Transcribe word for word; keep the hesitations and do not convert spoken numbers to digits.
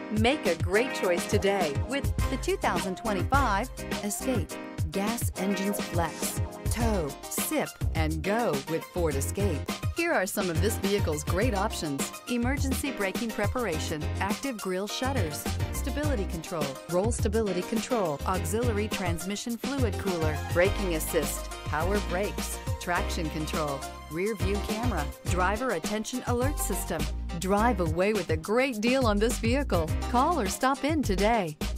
Make a great choice today with the two thousand twenty-five Escape. Gas engines flex, tow, sip, and go with Ford Escape. Here are some of this vehicle's great options: emergency braking preparation, active grille shutters, stability control, roll stability control, auxiliary transmission fluid cooler, braking assist, power brakes, traction control, rear view camera, driver attention alert system. Drive away with a great deal on this vehicle. Call or stop in today.